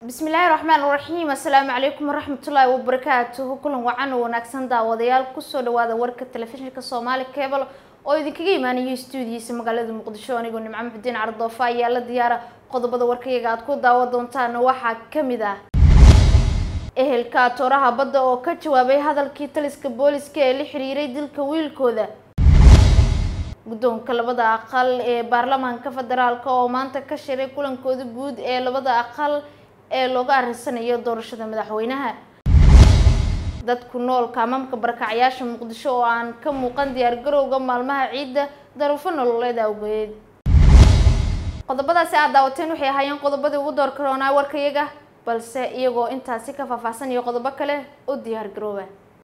بسم الله الرحمن الرحيم السلام عليكم ورحمة الله وبركاته كلهم وعنا ونكسن داوديال كسو دوادا ورك التلفزيون الصومالي كيبل oo idinkaga iimaanay studio-diisa magaalada Muqdisho anigoo Nimco Maxamudiin Cardoofa ayaa la diyaara qodobada warkayga aad ku daawan doontaan waxa kamid ah ehelka tooraha badda oo ka jawaabay hadalkii taliska booliska ee la xiriiray dilka wiilkooda guddoonka labada aqal ee baarlamaanka federaalka oo maanta ka shiray kulankooda guud ee labada aqal ee looga arsanayo doorashada madaxweynaha dadku nool kaamamka barakacayaasha Muqdisho oo aan ka muuqan diyaar garowga maalmaha ciida daruufo nololeed awgeed qodobadaasi aad daawateen waxay ahaayeen qodobadii ugu door karoonaa warkayaga balse iyagoo intaasi ka faahfaahsan iyo qodobo kale u diyaar garooba